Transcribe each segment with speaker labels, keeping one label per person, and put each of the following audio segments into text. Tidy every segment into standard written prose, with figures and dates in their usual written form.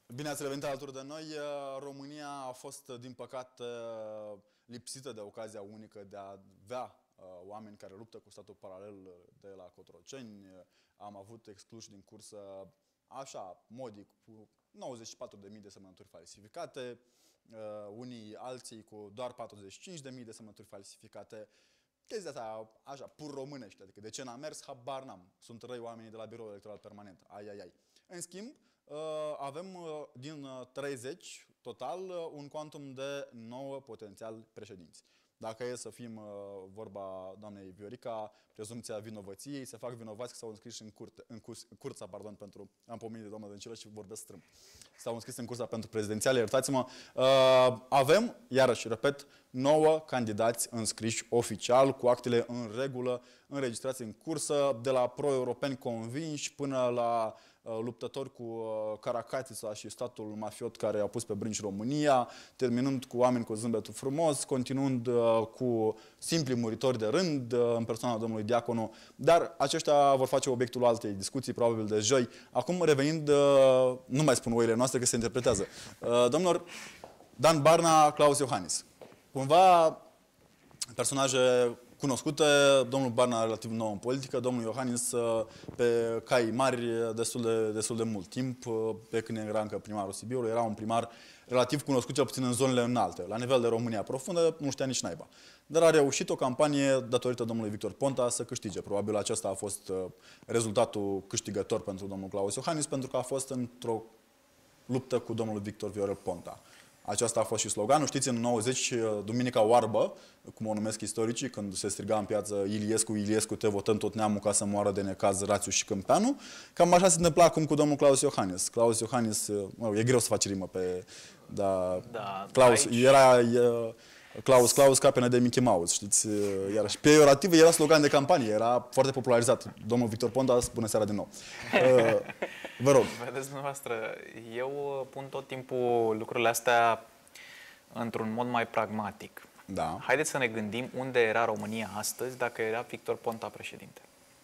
Speaker 1: Bine ați revenit alături de noi. România a fost, din păcate, lipsită de ocazia unică de a avea oameni care luptă cu statul paralel de la Cotroceni. Am avut excluși din cursă, așa, modic, cu 94.000 de semnături falsificate, unii alții cu doar 45.000 de semnături falsificate. Chestia asta, așa, pur românește, adică de ce n-a mers, habar n-am. Sunt răi oamenii de la Biroul Electoral Permanent. Ai, ai, ai. În schimb, avem din 30 total un quantum de 9 potențiali președinți. Dacă e să fim vorba doamnei Viorica, prezumția vinovăției, se fac vinovați că s-au înscris cursa, pentru, am pomenit de doamna Dăncilă și vorbesc strâmb. S-au înscris în cursa pentru prezidențiale, iertați-mă. Avem, iarăși, repet, 9 candidați înscriși oficial, cu actele în regulă, înregistrați în cursă, de la pro-europeni convinși până la luptători cu Caracatița și statul mafiot care a pus pe brânci România, terminând cu oameni cu zâmbetul frumos, continuând cu simpli muritori de rând, în persoana domnului Diaconu, dar aceștia vor face obiectul altei discuții, probabil de joi. Acum, revenind, nu mai spun oile noastre că se interpretează. Domnilor, Dan Barna, Claus Iohannis. Cumva, personaje cunoscute, domnul Barna relativ nou în politică, domnul Iohannis pe cai mari destul de mult timp, pe când era încă primarul Sibiului, era un primar relativ cunoscut, cel puțin în zonele înalte. La nivel de România profundă, nu știa nici naiba. Dar a reușit o campanie datorită domnului Victor Ponta să câștige. Probabil acesta a fost rezultatul câștigător pentru domnul Claus Iohannis, pentru că a fost într-o luptă cu domnul Victor Viorel Ponta. Aceasta a fost și sloganul. Știți, în 90, Duminica Oarbă, cum o numesc istoricii, când se striga în piață Iliescu, Iliescu, te votăm tot neamul ca să moară de necaz Rațiu și Câmpeanu, cam așa se întâmpla acum cu domnul Claus Iohannis. Claus Iohannis, e greu să faci rimă pe... Da, Claus, aici... era... Claus, capene de Mickey Mouse, știți? Iarăși, peiorativ era slogan de campanie, era foarte popularizat. Domnul Victor Ponta, bună seara din nou. Vă rog.
Speaker 2: Vedeți dumneavoastră, eu pun tot timpul lucrurile astea într-un mod mai pragmatic.
Speaker 1: Da.
Speaker 2: Haideți să ne gândim unde era România astăzi dacă era Victor Ponta președinte.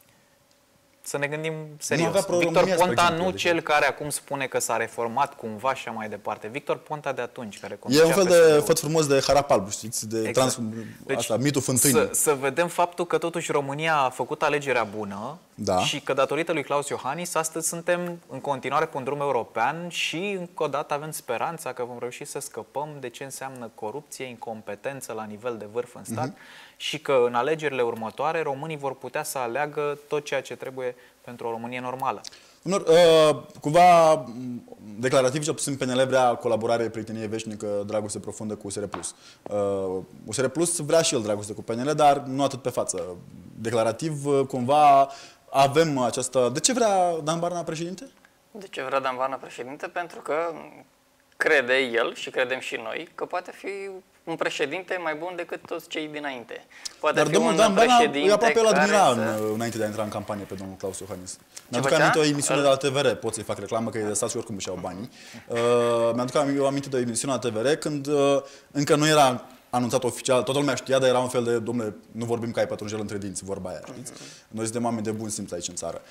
Speaker 2: Să ne gândim serios. Victor Ponta, nu cel care acum spune că s-a reformat cumva și așa mai departe. Victor Ponta de atunci, care
Speaker 1: e un fel de făt frumos de harap alb, știți? De exact. Deci, asta, mitul fântânii.
Speaker 2: Să vedem faptul că totuși România a făcut alegerea bună,
Speaker 1: da,
Speaker 2: și că datorită lui Claus Iohannis astăzi suntem în continuare pe un drum european și încă o dată avem speranța că vom reuși să scăpăm de ce înseamnă corupție, incompetență la nivel de vârf în stat, și că în alegerile următoare românii vor putea să aleagă tot ceea ce trebuie pentru o Românie normală.
Speaker 1: Cumva declarativ, cel puțin PNL vrea colaborare, prietenie veșnică, dragoste profundă cu USR+. USR Plus vrea și el dragoste cu PNL, dar nu atât pe față. Declarativ, cumva avem această... De ce vrea Dan Barna președinte?
Speaker 3: De ce vrea Dan Barna președinte? Pentru că crede el și credem și noi că poate fi un președinte mai bun decât toți cei dinainte. Poate
Speaker 1: dar
Speaker 3: fi
Speaker 1: domnul
Speaker 3: un
Speaker 1: Dan Barna
Speaker 3: președinte
Speaker 1: aproape îl admira
Speaker 3: să...
Speaker 1: înainte de a intra în campanie pe domnul Claus Iohannis. Mi-aduc aminte o emisiune de la TVR, pot să-i fac reclamă că e de stat și oricum își iau banii. Mi-aduc aminte de o emisiune la TVR când încă nu era anunțat oficial, toată lumea știa, dar era un fel de, domnule, nu vorbim ca ai pătrunjel între dinți, vorba aia, știți? Noi suntem oameni de bun simț aici în țară.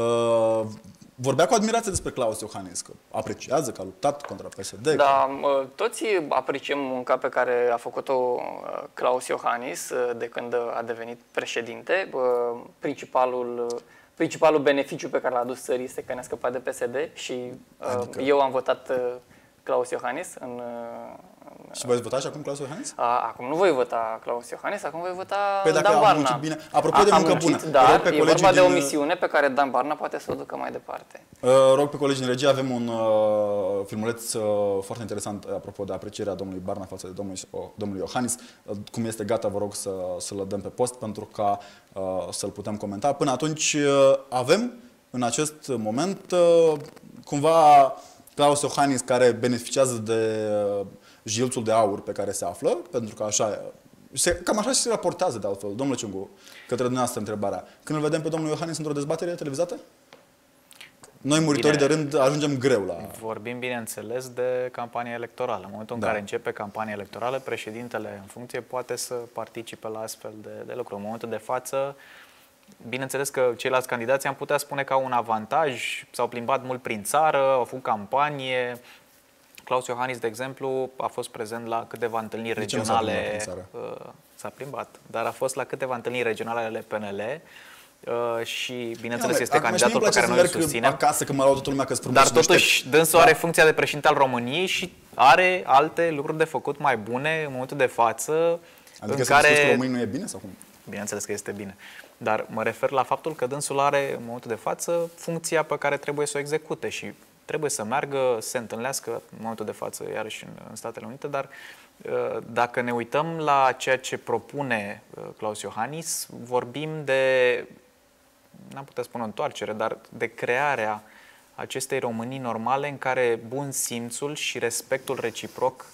Speaker 1: Vorbea cu admirație despre Claus Iohannis, că apreciază, că a luptat contra PSD.
Speaker 3: Da, toți apreciem munca pe care a făcut-o Claus Iohannis de când a devenit președinte. Principalul beneficiu pe care l-a adus țării este că ne-a scăpat de PSD și adică... eu am votat Claus Iohannis în...
Speaker 1: Și voi vota și acum Claus Iohannis?
Speaker 3: Acum nu voi vota Claus Iohannis, acum voi vota
Speaker 1: Dan Barna. Bine. Apropo de muncă bună,
Speaker 3: dar e vorba de o misiune pe care Dan Barna poate să o ducă mai departe.
Speaker 1: Rog pe colegii în regie, avem un filmuleț foarte interesant apropo de aprecierea domnului Barna față de domnului Iohannis. Cum este gata, vă rog să-l dăm pe post pentru ca să-l putem comenta. Până atunci avem în acest moment cumva Claus Iohannis care beneficiază de jilțul de aur pe care se află, pentru că așa, cam așa se raportează de altfel. Domnule Ciungu, către dumneavoastră întrebarea. Când îl vedem pe domnul Iohannis într-o dezbatere televizată? Noi, muritorii de rând, ajungem greu la...
Speaker 2: Vorbim, bineînțeles, de campania electorală. În momentul în care începe campania electorală, președintele în funcție poate să participe la astfel de lucruri. În momentul de față, bineînțeles că ceilalți candidați am putea spune că au un avantaj, s-au plimbat mult prin țară, au făcut campanie, Klaus Iohannis, de exemplu, a fost prezent la câteva întâlniri
Speaker 1: De ce nu s-a plimbat
Speaker 2: regionale.
Speaker 1: în țară?
Speaker 2: S-a plimbat, dar a fost la câteva întâlniri regionale ale PNL și, bineînțeles, este
Speaker 1: Acum,
Speaker 2: candidatul pe care noi îl susținem.
Speaker 1: Acasă, că mă laudă toată lumea că
Speaker 2: Dar totuși, dânsul are funcția de președinte al României și are alte lucruri de făcut mai bune în momentul de față.
Speaker 1: Adică
Speaker 2: în
Speaker 1: să spus că
Speaker 2: care...
Speaker 1: România nu e bine sau cum?
Speaker 2: Bineînțeles că este bine. Dar mă refer la faptul că dânsul are, în momentul de față, funcția pe care trebuie să o execute și trebuie să meargă, să se întâlnească în momentul de față, iarăși în Statele Unite, dar dacă ne uităm la ceea ce propune Klaus Iohannis, vorbim de, n-am putea spune o întoarcere, dar de crearea acestei Românii normale în care bun simțul și respectul reciproc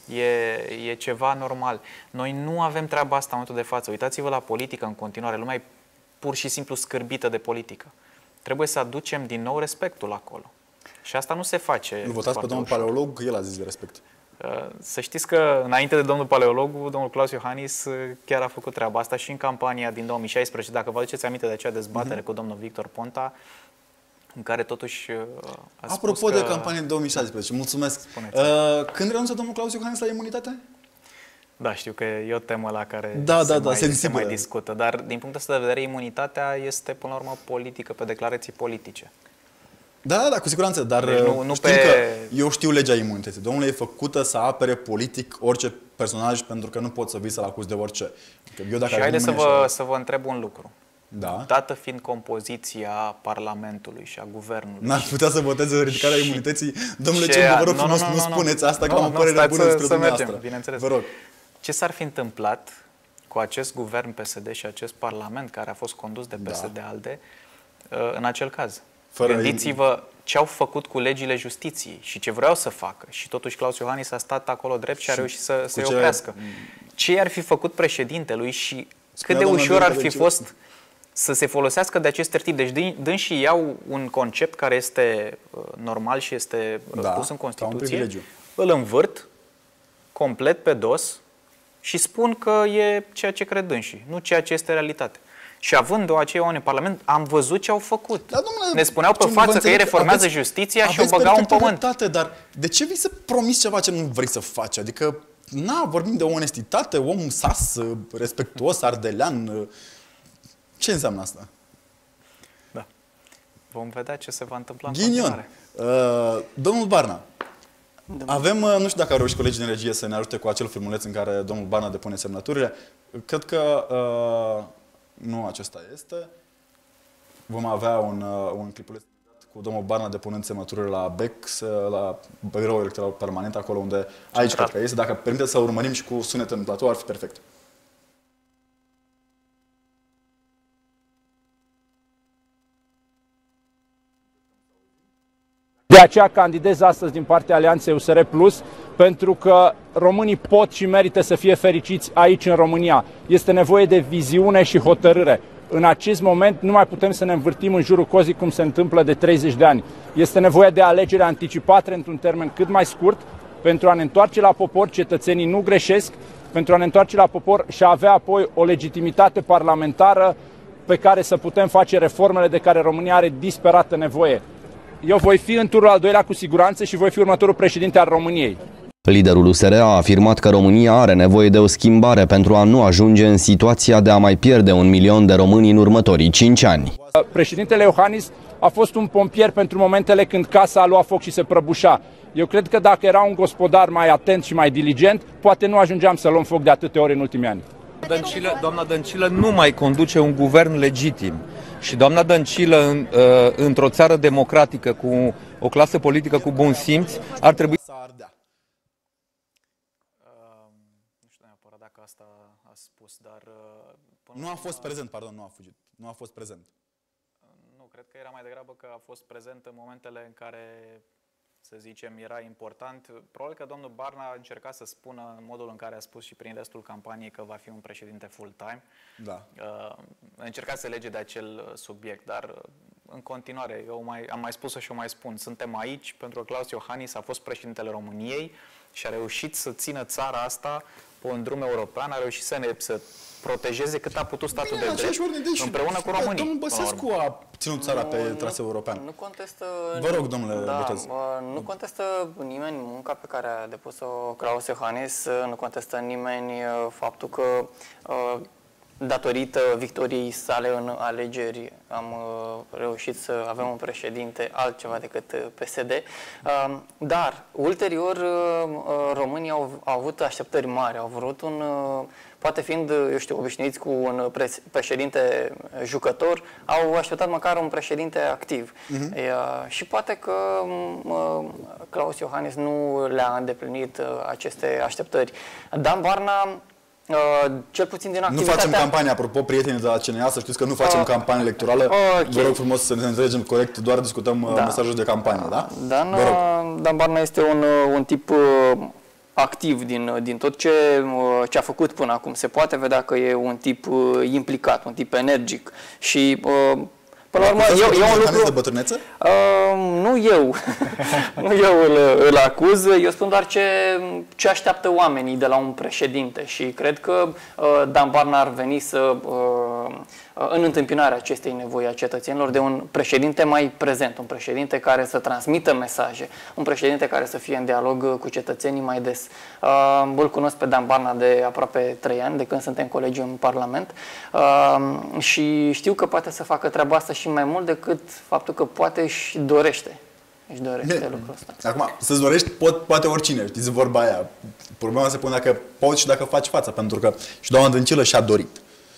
Speaker 2: e ceva normal. Noi nu avem treaba asta în momentul de față. Uitați-vă la politică în continuare. Lumea e pur și simplu scârbită de politică. Trebuie să aducem din nou respectul acolo. Și asta nu se face.
Speaker 1: Îl votați pe domnul paleolog, el a zis de respect.
Speaker 2: Să știți că înainte de domnul paleolog, domnul Klaus Iohannis chiar a făcut treaba asta și în campania din 2016. Dacă vă aduceți aminte de acea dezbatere cu domnul Victor Ponta, în care totuși a spus
Speaker 1: Apropo
Speaker 2: că...
Speaker 1: de campanie din 2016, mulțumesc. Când renunță domnul Klaus Iohannis la imunitate?
Speaker 2: Da, știu că e o temă la care se mai discută, dar din punctul ăsta de vedere, imunitatea este până la urmă politică, pe declarații politice.
Speaker 1: Da, cu siguranță, dar deci că eu știu legea imunității. Domnule, e făcută să apere politic orice personaj, pentru că nu pot să vii să-l acuz de orice. Eu, dacă
Speaker 2: și haideți să vă întreb un lucru.
Speaker 1: Da?
Speaker 2: Dată fiind compoziția Parlamentului și a Guvernului...
Speaker 1: N-ar putea să voteze ridicarea imunității? Domnule, vă rog frumos, nu spuneți asta, că am o părere bună despre dumneavoastră.
Speaker 2: Bineînțeles.
Speaker 1: Vă rog.
Speaker 2: Ce s-ar fi întâmplat cu acest guvern PSD și acest Parlament care a fost condus de PSD-ALDE în acel caz? Gândiți-vă ce au făcut cu legile justiției și ce vreau să facă. Și totuși Klaus Iohannis a stat acolo drept și a reușit să-i oprească. Ce i-ar fi făcut președintelui și cât de ușor ar fi fost să se folosească de acest tip. Deci dânsii iau un concept care este normal și este pus în Constituție, îl învârt complet pe dos și spun că e ceea ce cred dânsii, nu ceea ce este realitate. Și având acei oameni în Parlament, am văzut ce au făcut.
Speaker 1: Da, domnule,
Speaker 2: ne spuneau pe față că ei reformează justiția și o băgau în pământ.
Speaker 1: Dar de ce vii să promiți ceva ce nu vrei să faci? Adică, vorbim de onestitate, om sas, respectuos, ardelean. Ce înseamnă asta?
Speaker 2: Da. Vom vedea ce se va întâmpla în continuare.
Speaker 1: Domnul Barna, avem, nu știu dacă au reușit colegii din regie să ne ajute cu acel filmuleț în care domnul Barna depune semnăturile. Cred că nu acesta este. Vom avea un clipuleț cu domnul Barna depunând semnăturile la BEX, la Biroul Electoral Permanent, acolo unde aici cred că este. Dacă permiteți să urmărim și cu sunet în platou, ar fi perfect.
Speaker 4: De aceea candidez astăzi din partea Alianței USR Plus, pentru că românii pot și merită să fie fericiți aici în România. Este nevoie de viziune și hotărâre. În acest moment nu mai putem să ne învârtim în jurul cozii cum se întâmplă de 30 de ani. Este nevoie de alegeri anticipate într-un termen cât mai scurt pentru a ne întoarce la popor, cetățenii nu greșesc, pentru a ne întoarce la popor și a avea apoi o legitimitate parlamentară pe care să putem face reformele de care România are disperată nevoie. Eu voi fi în turul al doilea cu siguranță și voi fi următorul președinte al României.
Speaker 5: Liderul USR a afirmat că România are nevoie de o schimbare pentru a nu ajunge în situația de a mai pierde 1 milion de români în următorii 5 ani.
Speaker 4: Președintele Iohannis a fost un pompier pentru momentele când casa a luat foc și se prăbușa. Eu cred că dacă era un gospodar mai atent și mai diligent, poate nu ajungeam să luăm foc de atâtea ori în ultimii ani.
Speaker 6: Doamna Dăncilă nu mai conduce un guvern legitim. Și doamna Dăncilă, într-o țară democratică, cu o clasă politică cu bun simț, ar trebui
Speaker 1: să ardea.
Speaker 2: Nu știu neapărat dacă asta a spus, dar...
Speaker 1: Nu a fost prezent, pardon, nu a fugit. Nu a fost prezent.
Speaker 2: Nu, cred că era mai degrabă că a fost prezent în momentele în care, să zicem, era important. Probabil că domnul Barna a încercat să spună în modul în care a spus și prin restul campaniei că va fi un președinte full-time.
Speaker 1: Da.
Speaker 2: A încercat să lege de acel subiect, dar în continuare, eu am mai spus-o și o mai spun, suntem aici pentru că Klaus Iohannis a fost președintele României și a reușit să țină țara asta pe un drum european, a reușit să protejeze cât a putut statul de drept împreună cu românii.
Speaker 1: Domnul Băsescu a ținut țara pe traseu european.
Speaker 3: Nu contestă...
Speaker 1: Vă rog, domnule Botez.
Speaker 3: Nu contestă nimeni munca pe care a depus-o Klaus Iohannis, nu contestă nimeni faptul că datorită victoriei sale în alegeri am reușit să avem un președinte altceva decât PSD, dar ulterior românii au avut așteptări mari, au vrut poate fiind, eu știu, obișnuiți cu un președinte jucător, au așteptat măcar un președinte activ. Și poate că Klaus Iohannis nu le-a îndeplinit aceste așteptări. Dan Barna, cel puțin din activitatea...
Speaker 1: Nu facem campanie, apropo, prietenii de la CNA, să știți că nu facem campanie electorală. Okay. Vă rog frumos să ne înțelegem corect, doar discutăm mesajul de campanie, da?
Speaker 3: Dan Barna este un tip activ din tot ce a făcut până acum. Se poate vedea că e un tip implicat, un tip energic și... Până la urmă, e un lucru...
Speaker 1: de bătrânețe?
Speaker 3: Nu eu. Nu eu îl acuz. Eu spun doar ce așteaptă oamenii de la un președinte și cred că Dan Barna ar veni în întâmpinarea acestei nevoi a cetățenilor de un președinte mai prezent, un președinte care să transmită mesaje, un președinte care să fie în dialog cu cetățenii mai des. Îl cunosc pe Dan Barna de aproape 3 ani, de când suntem colegi în Parlament și știu că poate să facă treaba asta și mai mult decât faptul că poate își dorește. Își dorește lucrul ăsta.
Speaker 1: Acum, să-ți dorești poate oricine, știți vorba aia. Problema se pune dacă poți și dacă faci fața, pentru că și doamna Dăncilă și-a dorit.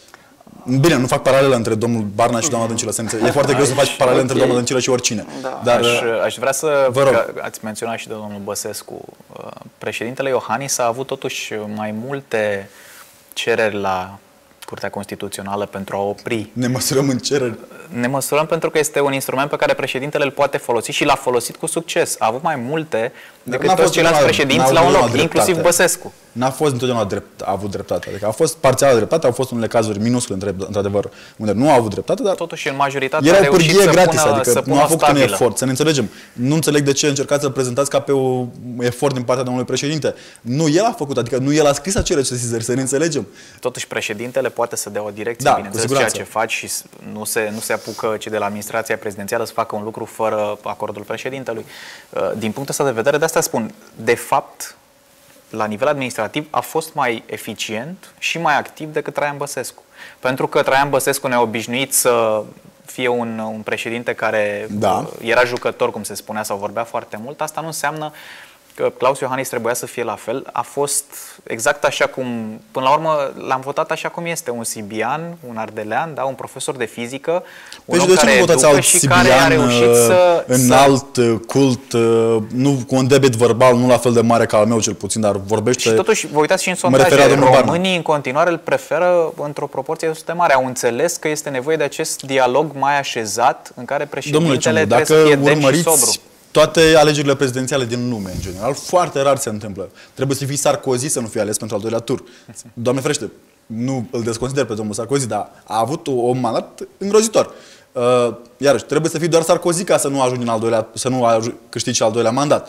Speaker 1: Bine, nu fac paralelă între domnul Barna și doamna Dăncilă. E foarte greu să faci paralelă între doamna Dăncilă și oricine.
Speaker 2: Da. Dar aș vrea să... Ați menționat și de domnul Băsescu. Președintele Iohannis a avut totuși mai multe cereri la Curtea Constituțională pentru a opri.
Speaker 1: Ne măsurăm în cereri.
Speaker 2: Ne măsurăm pentru că este un instrument pe care președintele îl poate folosi și l-a folosit cu succes. A avut mai multe decât toți ceilalți președinți la un loc, inclusiv Băsescu.
Speaker 1: N-a fost întotdeauna a avut dreptate. Adică a fost parțială dreptate, au fost unele cazuri minuscule, într-adevăr, unde nu a avut dreptate, dar
Speaker 2: totuși în majoritate a reușit să pună
Speaker 1: nu a făcut un efort, să ne înțelegem. Nu înțeleg de ce încercați să-l prezentați ca pe un efort din partea domnului președinte. Nu el a făcut, adică nu el a scris acele sesizări, să ne înțelegem.
Speaker 2: Totuși președintele poate să dea o direcție, bineînțeles, ceea ce faci și nu se apucă cei de la administrația prezidențială să facă un lucru fără acordul președintelui. Din punctul ăsta de vedere, de asta spun, de fapt, la nivel administrativ a fost mai eficient și mai activ decât Traian Băsescu. Pentru că Traian Băsescu ne-a obișnuit să fie un președinte care era jucător, cum se spunea, sau vorbea foarte mult. Asta nu înseamnă că Klaus Iohannis trebuia să fie la fel. A fost exact așa cum, până la urmă, l-am votat așa cum este. Un sibian, un ardelean, un profesor de fizică, un om care educă și care a reușit
Speaker 1: înalt, cult, nu cu un debit verbal, nu la fel de mare ca al meu cel puțin, dar vorbește...
Speaker 2: Și totuși, vă uitați și în sondaje, românii în continuare îl preferă într-o proporție destul de mare. Au înțeles că este nevoie de acest dialog mai așezat în care președintele trebuie să fie demn și sobru.
Speaker 1: Toate alegerile prezidențiale din lume, în general, foarte rar se întâmplă. Trebuie să fii Sarkozy să nu fii ales pentru al doilea tur. Doamne ferește, nu îl desconsider pe domnul Sarkozy, dar a avut un mandat îngrozitor. Iarăși, trebuie să fii doar Sarkozy ca să nu ajungi în al doilea, să nu câștigi al doilea mandat.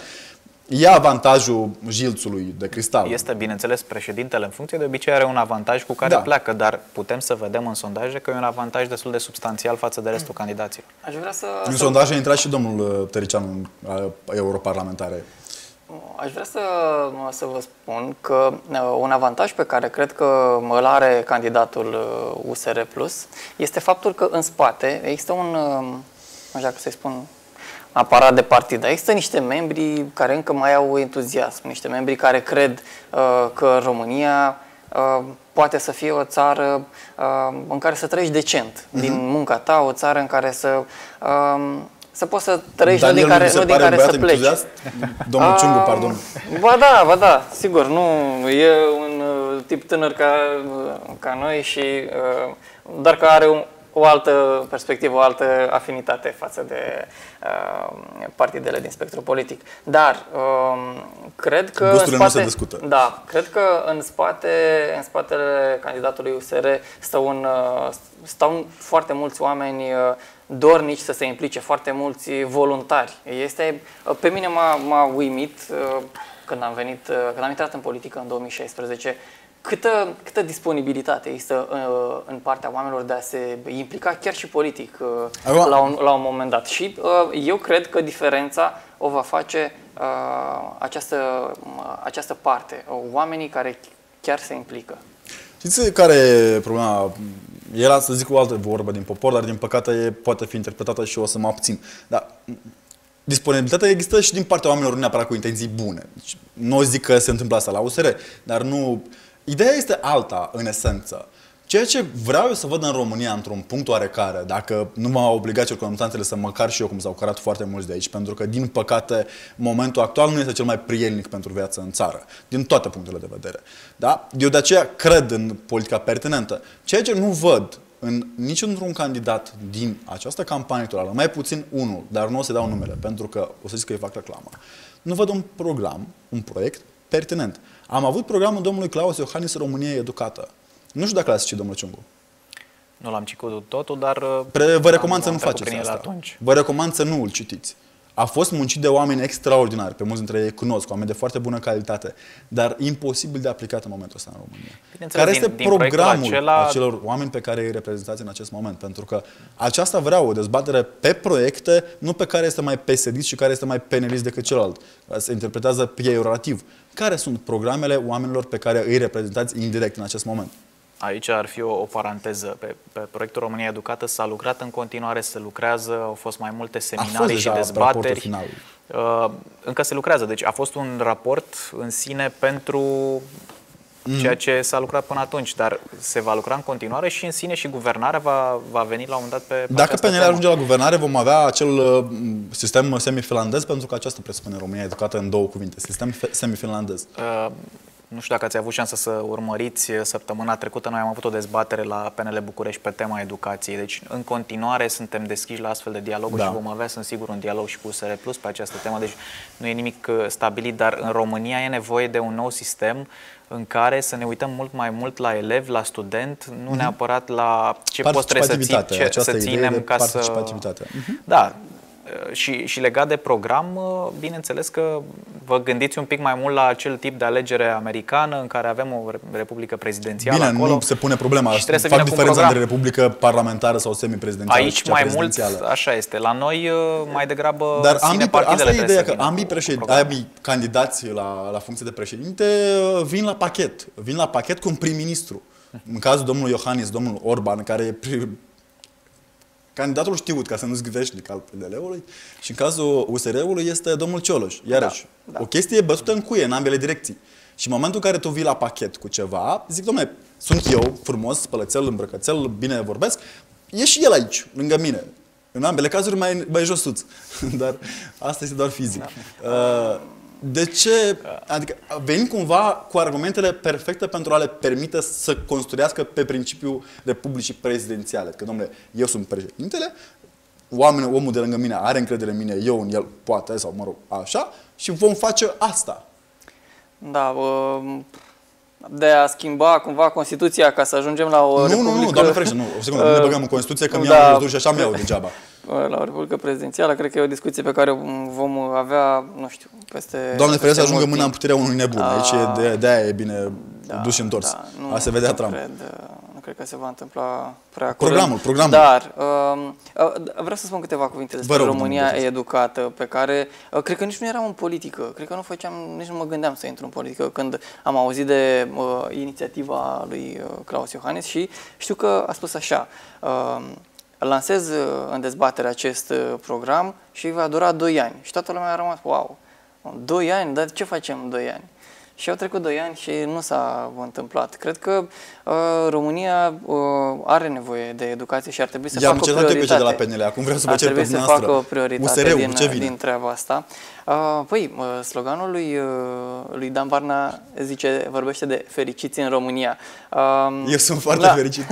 Speaker 1: E avantajul jilțului de cristal.
Speaker 2: Este, bineînțeles, președintele în funcție de obicei are un avantaj cu care pleacă, dar putem să vedem în sondaje că e un avantaj destul de substanțial față de restul candidaților.
Speaker 1: În sondaje a intrat și domnul Tăricianu, europarlamentare.
Speaker 3: Aș vrea să vă spun că un avantaj pe care cred că îl are candidatul USR Plus este faptul că în spate există un, nu știu dacă să-i spun, aparat de partid. Există niște membri care încă mai au entuziasm, niște membri care cred că România poate să fie o țară în care să trăiești decent din munca ta, o țară în care să poți să trăiești, nu din care să pleci.
Speaker 1: Domnul Ciungu, pardon.
Speaker 3: Ba da, sigur, nu, e un tip tânăr ca noi și doar că are o altă perspectivă, o altă afinitate față de partidele din spectrul politic. Dar cred că
Speaker 1: gusturile nu se discută.
Speaker 3: Da, cred că în spatele candidatului USR stau foarte mulți oameni dornici să se implice, foarte mulți voluntari. Pe mine m-a uimit când am intrat în politică în 2016, câtă disponibilitate există în partea oamenilor de a se implica chiar și politic la un moment dat. Și eu cred că diferența o va face această parte, oamenii care chiar se implică.
Speaker 1: Știți care e problema? Era, să zic, o altă vorbă din popor, dar din păcate poate fi interpretată și o să mă abțin. Dar disponibilitatea există și din partea oamenilor, nu neapărat cu intenții bune. Deci, nu zic că se întâmplă asta la USR, dar nu... Ideea este alta, în esență. Ceea ce vreau eu să văd în România, într-un punct oarecare, dacă nu m-au obligat circumstanțele să mă car și eu, cum s-au cărat foarte mulți de aici, pentru că, din păcate, momentul actual nu este cel mai prielnic pentru viața în țară, din toate punctele de vedere. Da? Eu de aceea cred în politica pertinentă. Ceea ce nu văd nici într-un candidat din această campanie electorală, mai puțin unul, dar nu o să dau numele, pentru că o să zic că îi fac reclamă, nu văd un program, un proiect pertinent. Am avut programul domnului Claus Iohannis, România Educată. Nu știu dacă l-ați citit, domnul Ciungu.
Speaker 2: Nu l-am citit totul, dar...
Speaker 1: Vă recomand să nu faceți asta.
Speaker 2: Atunci.
Speaker 1: Vă recomand să nu îl citiți. A fost muncit de oameni extraordinari, pe mulți dintre ei cunosc, oameni de foarte bună calitate, dar imposibil de aplicat în momentul ăsta în România. Care este programul acelor oameni pe care îi reprezentați în acest moment? Pentru că aceasta vrea o dezbatere pe proiecte, nu pe care este mai PSD și care este mai penelist decât celălalt. Se interpretează peiorativ. Care sunt programele oamenilor pe care îi reprezentați indirect în acest moment?
Speaker 2: Aici ar fi o paranteză. Pe proiectul România Educată s-a lucrat în continuare, se lucrează, au fost mai multe seminarii și dezbateri. Încă se lucrează, deci a fost un raport în sine pentru ceea ce s-a lucrat până atunci, dar se va lucra în continuare și în sine și guvernarea va veni la un moment dat pe
Speaker 1: Dacă PNL ajunge la guvernare, vom avea acel sistem semi-finlandez, pentru că aceasta presupune România Educată în două cuvinte, sistem semi-finlandez.
Speaker 2: Nu știu dacă ați avut șansa să urmăriți săptămâna trecută, noi am avut o dezbatere la PNL București pe tema educației. Deci, în continuare, suntem deschiși la astfel de dialoguri și vom avea, sunt sigur, un dialog și cu USR Plus pe această temă. Deci, nu e nimic stabilit, dar în România e nevoie de un nou sistem în care să ne uităm mult mai mult la elev, la student, nu neapărat la ce post trebuie să ținem ca să... Da. Și legat de program, bineînțeles că vă gândiți un pic mai mult la acel tip de alegere americană în care avem o republică prezidențială.
Speaker 1: Bine, nu se pune problema. Fac diferența între republică parlamentară sau semi-prezidențială.
Speaker 2: Aici mai mult, așa este. La noi mai degrabă
Speaker 1: dar asta e ideea, că ambii candidați la funcție de președinte vin la pachet. Vin la pachet cu un prim-ministru. În cazul domnului Iohannis, domnul Orban, care e candidatul știut, ca să nu-ți greșnic al PNL-ului, și în cazul USR-ului este domnul Cioloș. Iarăși, o chestie bătută în cuie, în ambele direcții. Și în momentul în care tu vii la pachet cu ceva, zic, dom'le, sunt eu, frumos, spălățel, îmbrăcățel, bine vorbesc, e și el aici, lângă mine. În ambele cazuri mai josuț. Dar asta este doar fizic. De ce? Adică venim cumva cu argumentele perfecte pentru a le permite să construiască pe principiul republicii prezidențiale. Că, domnule, eu sunt președintele, omul de lângă mine are încredere în mine, eu în el, poate, sau mă rog, așa, și vom face asta.
Speaker 3: Da, de a schimba cumva Constituția ca să ajungem la o republică...
Speaker 1: Nu, doamne ferește, nu, o secundă, nu ne băgăm în Constituție, că mi-am dus și așa mi-au degeaba.
Speaker 3: La o republică prezidențială, cred că e o discuție pe care vom avea, nu știu, peste...
Speaker 1: Doamne ferește, să ajungă mâna în puterea unui nebun. Aici de-aia e bine dus și întors. A se vedea treaba.
Speaker 3: Nu cred că se va întâmpla prea curând.
Speaker 1: Programul.
Speaker 3: Dar vreau să spun câteva cuvinte despre România Educată, pe care cred că nici nu eram în politică. Cred că nici nu mă gândeam să intru în politică când am auzit de inițiativa lui Claus Iohannis și știu că a spus așa: lansez în dezbatere acest program și va dura 2 ani. Și toată lumea a rămas, wow, 2 ani? Dar ce facem în 2 ani? Și au trecut 2 ani și nu s-a întâmplat. Cred că România are nevoie de educație și ar trebui să facă o prioritate.
Speaker 1: De la PNL. Acum vreau să vă cer pe dumneavoastră.
Speaker 3: Ar trebui să facă o prioritate din treaba asta. Păi, sloganul lui Dan Barna vorbește de fericiți în România.
Speaker 1: Eu sunt foarte fericit.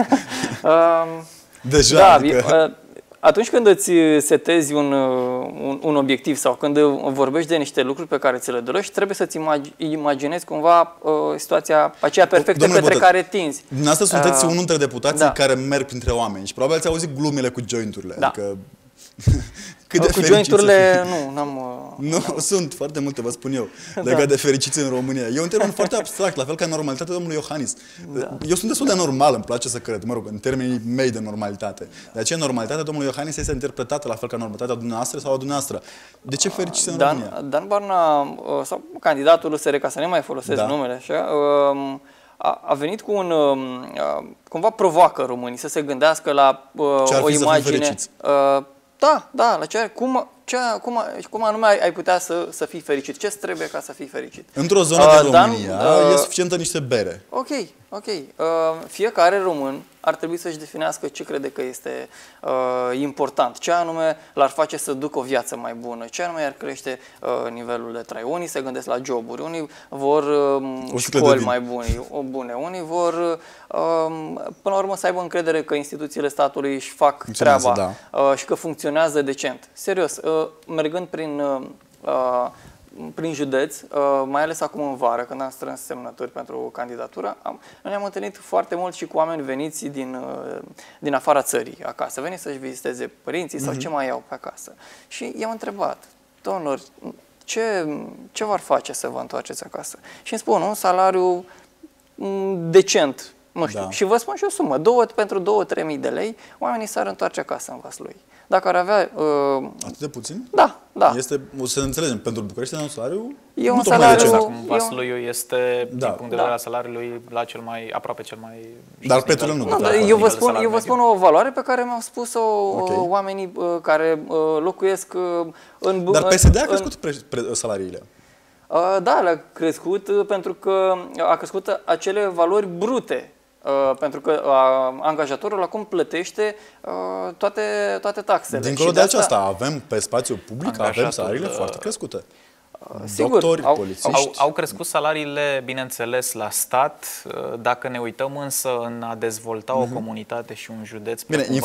Speaker 1: Deja,
Speaker 3: da, adică... Atunci când îți setezi un obiectiv sau când vorbești de niște lucruri pe care ți le dorești, trebuie să-ți imaginezi cumva situația aceea perfectă către care tinzi.
Speaker 1: Dumneavoastră sunteți unul dintre deputații care merg printre oameni și probabil ați auzit glumele cu jointurile.
Speaker 3: Da.
Speaker 1: Adică Cât de
Speaker 3: Cu
Speaker 1: fericiți
Speaker 3: jointurile,
Speaker 1: să
Speaker 3: nu,
Speaker 1: sunt foarte multe, vă spun eu, legat de fericiți în România. E un termen foarte abstract, la fel ca normalitatea domnului Iohannis. Eu sunt destul de normal, îmi place să cred, mă rog, în termenii mei de normalitate. De aceea normalitatea domnului Iohannis este interpretată la fel ca normalitatea dumneavoastră sau a dumneavoastră. De ce fericiți în România?
Speaker 3: Dan Barna, sau candidatul USR, ca să nu mai folosesc numele, așa, a venit cu cumva provoacă românii să se gândească la o imagine. Da, la cum anume ai putea să fii fericit? Ce trebuie ca să fii fericit?
Speaker 1: Într-o zonă din România e suficientă niște bere.
Speaker 3: Ok. Fiecare român ar trebui să-și definească ce crede că este important, ce anume l-ar face să ducă o viață mai bună, ce anume ar crește nivelul de trai. Unii se gândesc la joburi, unii vor școli mai bune, unii vor, până la urmă, să aibă încredere că instituțiile statului își fac treaba și că funcționează decent. Serios, mergând prin județ, mai ales acum în vară, când am strâns semnături pentru candidatură, ne-am întâlnit foarte mult și cu oameni veniți din afara țării acasă, veniți să-și viziteze părinții sau ce mai iau pe acasă. Și i-am întrebat, domnilor, ce v-ar face să vă întoarceți acasă? Și îmi spun, un salariu decent, nu știu, și vă spun și o sumă, pentru 2-3 mii de lei, oamenii s-ar întoarce acasă în Vaslui. Dacă ar avea...
Speaker 1: Atât de puțin?
Speaker 3: Da.
Speaker 1: O să înțelegem, pentru București un salariu...
Speaker 3: E un salariu...
Speaker 2: Vaslui este, din punct de vedere al salariului, la aproape cel mai...
Speaker 1: Dar Petrul nu.
Speaker 3: Eu vă spun o valoare pe care mi-au spus-o oamenii care locuiesc în...
Speaker 1: Dar PSD a crescut salariile.
Speaker 3: Da, le-a crescut pentru că a crescut acele valori brute. Pentru că angajatorul acum plătește toate taxele.
Speaker 1: Dincolo de aceasta, avem pe spațiu public, avem salariile foarte crescute.
Speaker 3: Sigur,
Speaker 1: doctori, polițiști.
Speaker 2: Au crescut salariile, bineînțeles, la stat. Dacă ne uităm însă în a dezvolta o comunitate și un județ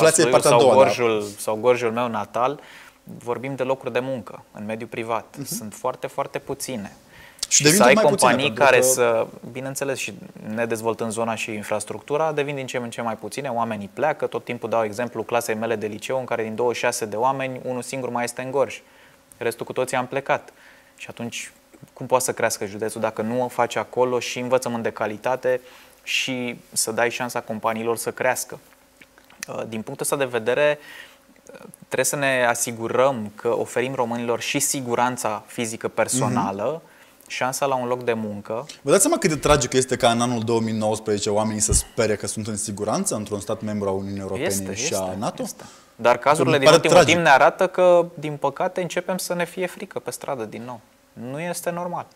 Speaker 2: sau Gorjul meu natal, vorbim de locuri de muncă în mediul privat. Sunt foarte, foarte puține. Și să ai companii care să, bineînțeles, și ne dezvoltând zona și infrastructura, devin din ce în ce mai puține, oamenii pleacă, tot timpul dau exemplu clasei mele de liceu, în care din 26 de oameni, unul singur mai este în Gorj. Restul cu toții am plecat. Și atunci, cum poate să crească județul dacă nu o faci acolo și învățământ de calitate și să dai șansa companiilor să crească? Din punctul ăsta de vedere, trebuie să ne asigurăm că oferim românilor și siguranța fizică personală, șansa la un loc de muncă.
Speaker 1: Vă dați seama cât de tragic este ca în anul 2019 oamenii să spere că sunt în siguranță într-un stat membru a Uniunii Europene și a NATO?
Speaker 2: Dar cazurile din ultimul timp ne arată că, din păcate, începem să ne fie frică pe stradă din nou. Nu este normal.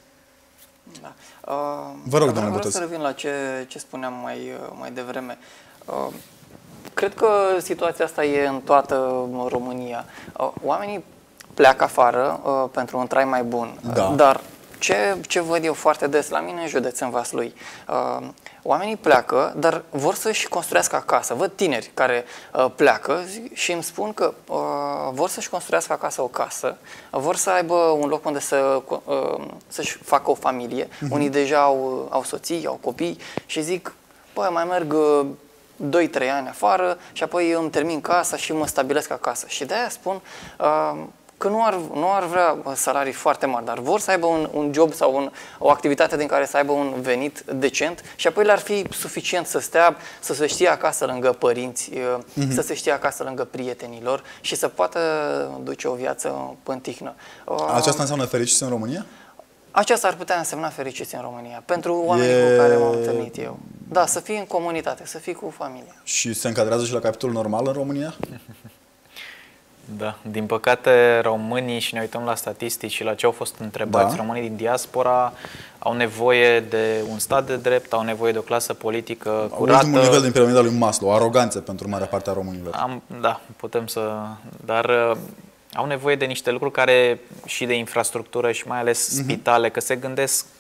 Speaker 1: Vă rog, domnule Botez.
Speaker 3: Vreau să revin la ce spuneam mai devreme. Cred că situația asta e în toată România. Oamenii pleacă afară pentru un trai mai bun, dar ce văd eu foarte des la mine în județ, în Vaslui, oamenii pleacă, dar vor să-și construiască acasă. Văd tineri care pleacă și îmi spun că vor să-și construiască acasă o casă, vor să aibă un loc unde să-și facă o familie. Unii deja au soții, au copii și zic, băi, mai merg 2-3 ani afară și apoi îmi termin casa și mă stabilesc acasă. Și de-aia spun că nu ar vrea salarii foarte mari, dar vor să aibă un job sau o activitate din care să aibă un venit decent și apoi le-ar fi suficient să stea, să se știe acasă lângă părinți, să se știe acasă lângă prietenii lor și să poată duce o viață pântihnă.
Speaker 1: Aceasta înseamnă fericiți în România?
Speaker 3: Aceasta ar putea însemna fericiți în România, pentru oamenii cu care m-am întâlnit eu. Da, să fii în comunitate, să fii cu familia.
Speaker 1: Și se încadrează și la capitolul normal în România?
Speaker 2: Da, din păcate românii, și ne uităm la statistici și la ce au fost întrebați, românii din diaspora au nevoie de un stat de drept, au nevoie de o clasă politică curată.
Speaker 1: Ultimul nivel din piramida lui Maslow, aroganță pentru marea parte a românilor.
Speaker 2: Da, putem să... Dar au nevoie de niște lucruri care și de infrastructură și mai ales spitale, că se gândesc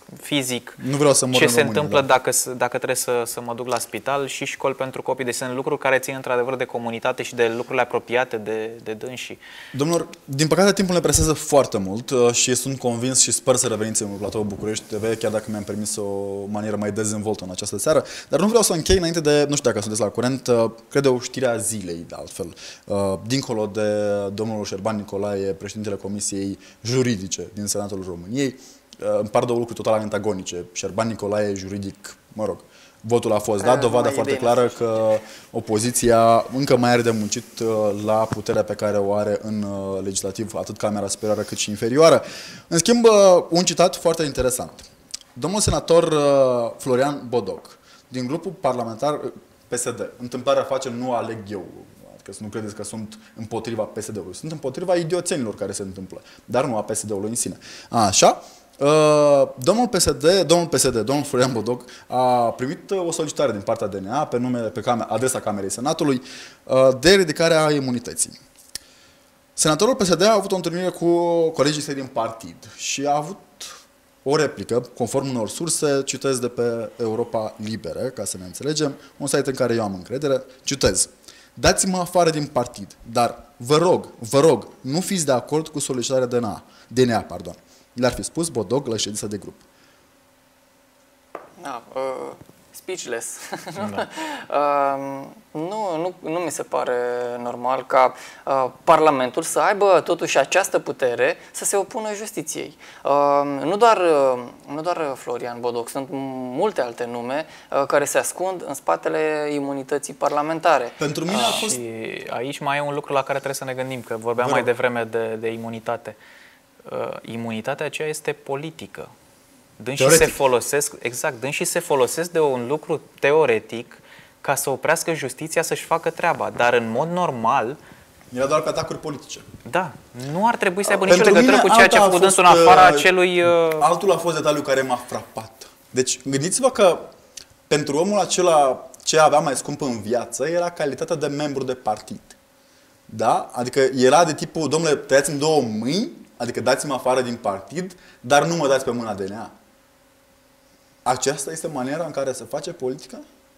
Speaker 2: fizic
Speaker 1: Nu vreau să mor
Speaker 2: ce
Speaker 1: în
Speaker 2: se
Speaker 1: România,
Speaker 2: întâmplă
Speaker 1: da.
Speaker 2: dacă trebuie să mă duc la spital și școli pentru copii. Deci sunt lucruri care țin într-adevăr de comunitate și de lucrurile apropiate de dânsii.
Speaker 1: Domnilor, din păcate timpul ne presează foarte mult și sunt convins și sper să reveniți în Platoul București TV, chiar dacă mi-am permis o manieră mai dezvoltată în această seară. Dar nu vreau să închei înainte de, nu știu dacă sunteți la curent, cred o știre a zilei, de altfel. Dincolo de domnul Șerban Nicolae, președintele Comisiei Juridice din Senatul României, îmi par două lucruri total antagonice. Șerban Nicolae, juridic, mă rog, votul a fost dat, dovada foarte clară că opoziția încă mai are de muncit la puterea pe care o are în legislativ, atât Camera Superioară cât și inferioară. În schimb, un citat foarte interesant. Domnul senator Florian Bodoc, din grupul parlamentar PSD, întâmplarea face, nu aleg eu, adică să nu credeți că sunt împotriva PSD-ului, sunt împotriva idioțenilor care se întâmplă, dar nu a PSD-ului în sine. Așa, domnul Florian Bodoc a primit o solicitare din partea DNA pe adresa Camerei Senatului de ridicare a imunității. Senatorul PSD a avut o întâlnire cu colegii săi din partid și a avut o replică, conform unor surse, citez de pe Europa Liberă, ca să ne înțelegem, un site în care eu am încredere, citez: dați-mă afară din partid, dar vă rog, nu fiți de acord cu solicitarea DNA. Le-ar fi spus Bodoc la ședința de grup.
Speaker 3: Speechless. Da. Nu mi se pare normal ca Parlamentul să aibă totuși această putere să se opună justiției. Nu doar Florian Bodoc, sunt multe alte nume care se ascund în spatele imunității parlamentare.
Speaker 1: Pentru mine a fost...
Speaker 2: Și aici mai e un lucru la care trebuie să ne gândim, că vorbeam mai devreme de imunitate. Imunitatea aceea este politică. Dânsii se folosesc de un lucru teoretic ca să oprească justiția să-și facă treaba. Dar în mod normal...
Speaker 1: Era doar pe atacuri politice.
Speaker 2: Da. Nu ar trebui să aibă nicio legătură cu ceea ce a făcut dânsul în afara acelui...
Speaker 1: Altul a fost detaliul care m-a frapat. Deci gândiți-vă că pentru omul acela ce avea mai scump în viață era calitatea de membru de partid. Da? Adică era de tipul, domnule, tăiați-mi două mâini, adică dați-mă afară din partid, dar nu mă dați pe mâna DNA. Aceasta este maniera în care se face politică?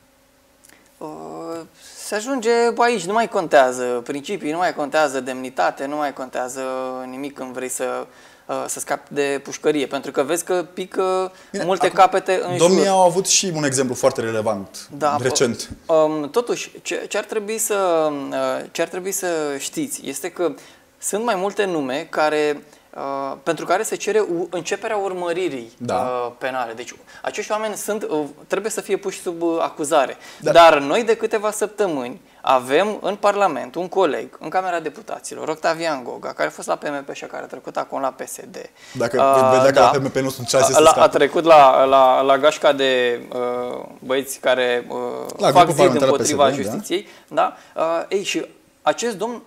Speaker 3: Se ajunge aici, nu mai contează principii, nu mai contează demnitate, nu mai contează nimic când vrei să scapi de pușcărie, pentru că vezi că pică multe capete în jur.
Speaker 1: Domnii au avut și un exemplu foarte relevant, recent.
Speaker 3: Totuși, ce ar trebui să știți este că sunt mai multe nume pentru care se cere începerea urmăririi penale. Deci acești oameni trebuie să fie puși sub acuzare. Dar noi de câteva săptămâni avem în Parlament un coleg, în Camera Deputaților, Octavian Goga, care a fost la PMP și care a trecut acum la PSD.
Speaker 1: Dacă vedea că la PMP nu sunt 6
Speaker 3: a trecut la gașca de băieți care fac zid împotriva justiției. Ei, și acest domn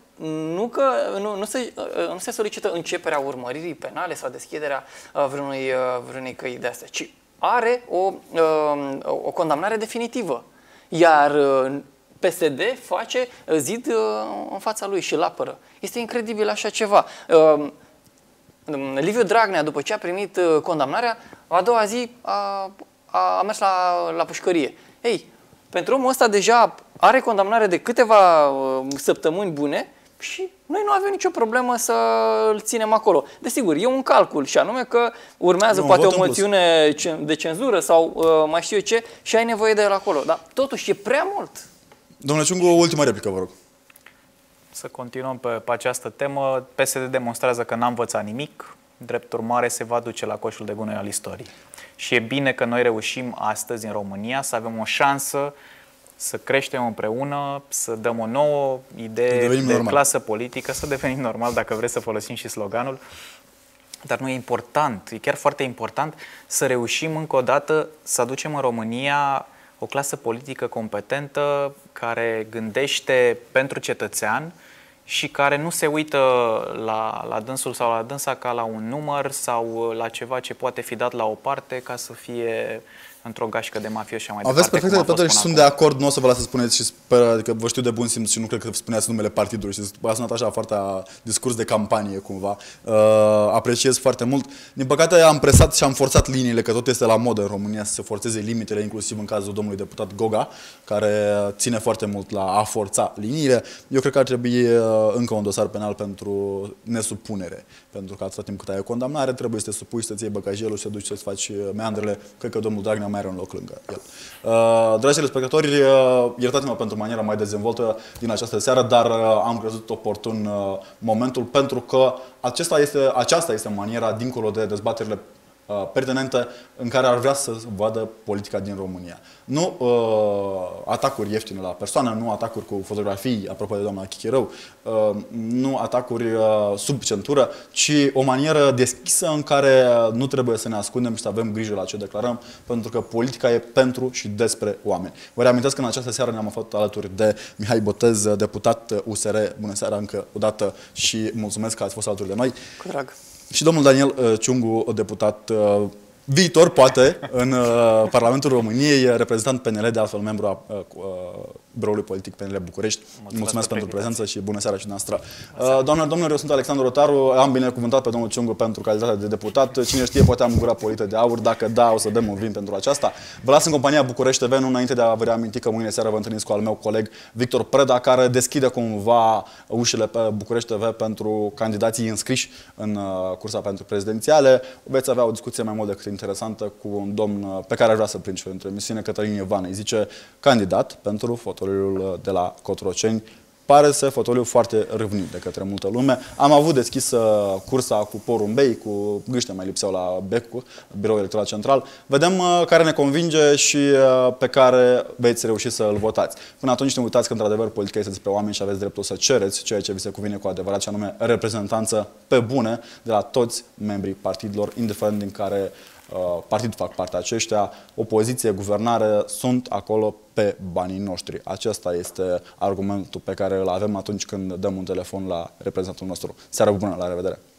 Speaker 3: nu se solicită începerea urmăririi penale sau deschiderea vreunei căi de astea, ci are o condamnare definitivă. Iar PSD face zid în fața lui și îl apără. Este incredibil așa ceva. Liviu Dragnea, după ce a primit condamnarea, a doua zi a mers la pușcărie. Ei, pentru omul ăsta deja are condamnare de câteva săptămâni bune și noi nu avem nicio problemă să îl ținem acolo. Desigur, e un calcul și anume că urmează poate o moțiune de cenzură sau mai știu eu ce și ai nevoie de el acolo. Dar totuși e prea mult.
Speaker 1: Domnule Ciungu, o ultimă replică, vă rog.
Speaker 2: Să continuăm pe această temă. PSD demonstrează că n-a învățat nimic. Drept urmare, se va duce la coșul de gunoi al istoriei. Și e bine că noi reușim astăzi în România să avem o șansă să creștem împreună, să dăm o nouă idee de clasă politică, să devenim normal, dacă vreți să folosim și sloganul. Dar nu e important, e chiar foarte important să reușim încă o dată să aducem în România o clasă politică competentă care gândește pentru cetățean și care nu se uită la dânsul sau la dânsa ca la un număr sau la ceva ce poate fi dat la o parte ca să fie într-o gașcă de mafioși și mai departe.
Speaker 1: Aveți perfectă dreptate și sunt de acord, nu o să vă las să spuneți și sper, adică vă știu de bun simț și nu cred că spuneați numele partidului și a sunat așa foarte discurs de campanie cumva. Apreciez foarte mult. Din păcate am presat și am forțat liniile, că tot este la modă în România să se forțeze limitele, inclusiv în cazul domnului deputat Goga, care ține foarte mult la a forța liniile. Eu cred că ar trebui încă un dosar penal pentru nesupunere, pentru că atâta timp cât ai o condamnare trebuie să te supui, să-ți iei bagajelul, să te duci să-ți faci meandrele. Cred că domnul Dragnea mai are un loc lângă el. Dragi telespectatori, iertați-mă pentru maniera mai dezvoltată din această seară, dar am crezut oportun momentul pentru că aceasta este maniera, dincolo de dezbaterile pertinente, în care ar vrea să vadă politica din România. Nu atacuri ieftine la persoană, nu atacuri cu fotografii, apropo de doamna Chichirău, nu atacuri sub centură, ci o manieră deschisă în care nu trebuie să ne ascundem și să avem grijă la ce declarăm, pentru că politica e pentru și despre oameni. Vă reamintesc că în această seară ne-am aflat alături de Mihai Botez, deputat USR. Bună seara încă o dată și mulțumesc că ați fost alături de noi.
Speaker 3: Cu drag.
Speaker 1: Și domnul Daniel Ciungu, deputat viitor, poate, în Parlamentul României, reprezentant PNL, de altfel membru a Biroului Politic PNL București. Mulțumesc pentru prezență și bună seara și noastră. Doamnelor, domnilor, eu sunt Alexandru Rotaru, am binecuvântat pe domnul Ciungu pentru calitatea de deputat. Cine știe, poate am gura polită de aur, dacă da, o să dăm un vin pentru aceasta. Vă las în compania București TV, nu înainte de a vă reaminti că mâine seara vă întâlniți cu al meu coleg Victor Preda, care deschide cumva ușile pe București TV pentru candidații înscriși în cursa pentru prezidențiale. Veți avea o discuție mai mult decât interesantă cu un domn pe care ar vrea să prind și o emisiune, Cătălin Iovan. Îi zice candidat pentru fotoliul de la Cotroceni. Pare să fotoliu foarte râvnit de către multă lume. Am avut deschisă cursa cu porumbei, cu gâște mai lipseau la Becu, Biroul Electoral Central. Vedem care ne convinge și pe care veți reuși să îl votați. Până atunci nu uitați că, într-adevăr, politica este despre oameni și aveți dreptul să cereți ceea ce vi se cuvine cu adevărat, și anume reprezentanță pe bune de la toți membrii partidelor, indiferent din care partid fac parte aceștia, opoziție, guvernare, sunt acolo pe banii noștri. Acesta este argumentul pe care îl avem atunci când dăm un telefon la reprezentantul nostru. Seară bună, la revedere!